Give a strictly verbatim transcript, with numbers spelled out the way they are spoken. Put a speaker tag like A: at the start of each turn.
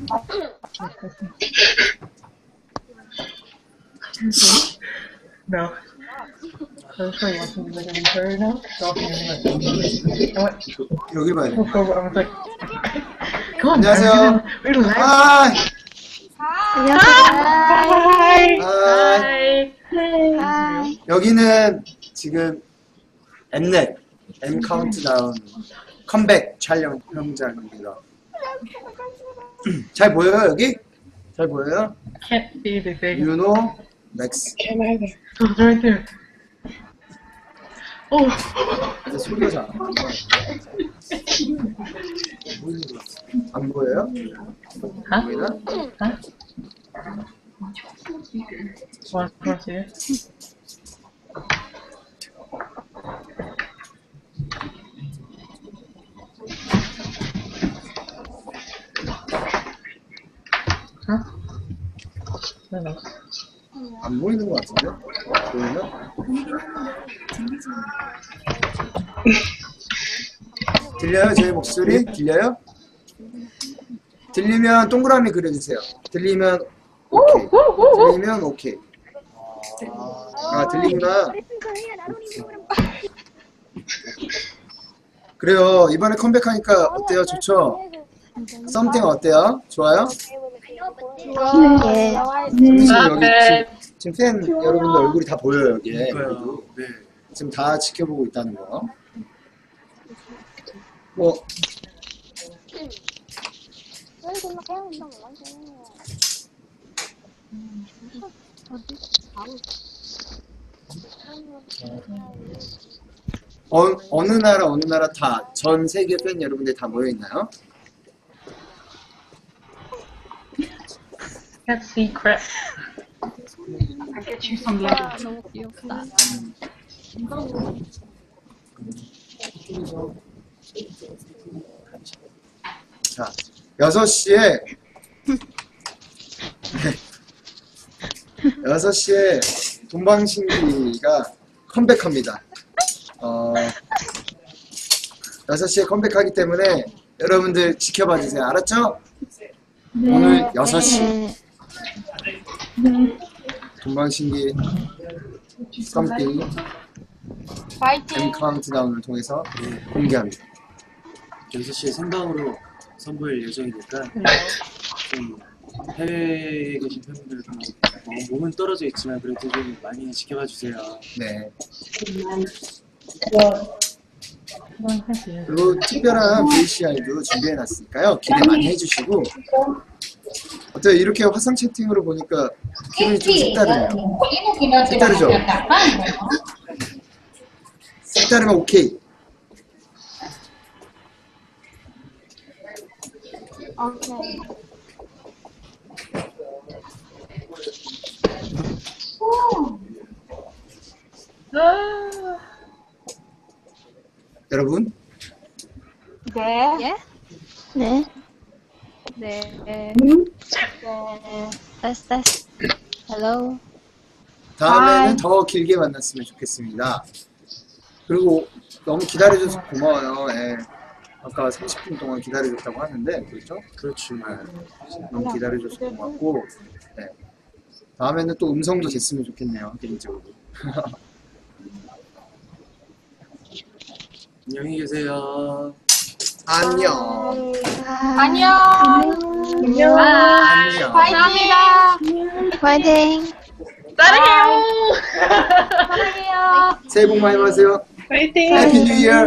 A: No. I was really watching like a very now. Stalking and like, I went,
B: 여기 봐야 돼.
A: look over, I was like, come on,
B: 안녕하세요.
A: we're live.
B: 하이.
A: Hi.
B: 하이.
A: Hi.
B: 여기는 지금 엠넷, M 카운트다운 컴백 촬영 현장입니다. 잘 보여요 여기? 잘 보여요?
A: Can't see the big.
B: 유노, 맥스.
A: Can't either. Oh, it's right there. Oh.
B: 근데 소리가 잘 안 나요. 안 보여요?
A: Huh?
B: 보이나?
A: Huh? Want to see it? Huh? No, no.
B: 안 보이는 것 같은데? 보이나? 들려요? 제 목소리? 들려요? 들리면 동그라미 그려주세요. 들리면 오케이. 들리면 오케이. 아, 들리구나. 그래요. 이번에 컴백하니까 어때요? 좋죠? 썸띵 어때요? 좋아요?
C: 네.
B: 지금 여기 지금, 지금 팬 여러분들 얼굴이 다 보여요 여기에. 그래도 네. 지금 다 지켜보고 있다는 거. 뭐 어, 어느 나라 어느 나라 다 전 세계 팬 여러분들 다 모여 있나요?
A: Can't see crap. I get you some love.
C: 너무 귀엽다.
B: 자, 여섯 시에 여섯 시에 동방신기가 컴백합니다. 어, 여섯 시에 컴백하기 때문에 여러분들 지켜봐 주세요. 알았죠? 네. 오늘 여섯 시 동방신기 썸띵 M 카운트다운을 통해서 공개합니다.
D: 여섯 시에 생방으로 선보일 예정이니까 좀 해외에 계신 팬분들도 뭐 몸은 떨어져 있지만 그래도 좀 많이 지켜봐 주세요.
B: 네. 그리고 특별한 브이씨아이도 준비해놨으니까요. 기대 많이 해주시고. 어때요? 이렇게 화상 채팅으로 보니까 기분이 좀 색다르네요. 색다르죠? 색다르면 오케이.
C: 오케이.
B: 여러분?
C: 네. 예? 네. 네. 네. 됐어, 됐어. Hello.
B: 다음에는
C: Hi.
B: 더 길게 만났으면 좋겠습니다. 그리고 너무 기다려줘서 고마워요. 예. 아까 삼십 분 동안 기다려줬다고 하는데, 그렇죠?
D: 그렇죠.
B: 네. 너무 기다려줘서 고맙고, 네. 다음에는 또 음성도 됐으면 좋겠네요, 개인적으로.
D: 안녕히 계세요.
B: 안녕.
C: 안녕.
A: 안녕.
B: 안녕.
C: 감사합니다. 파이팅.
A: 사랑해요.
C: 사랑해요.
B: 새해 복 많이 받으세요.
A: 파이팅.
B: 해피 뉴 이어.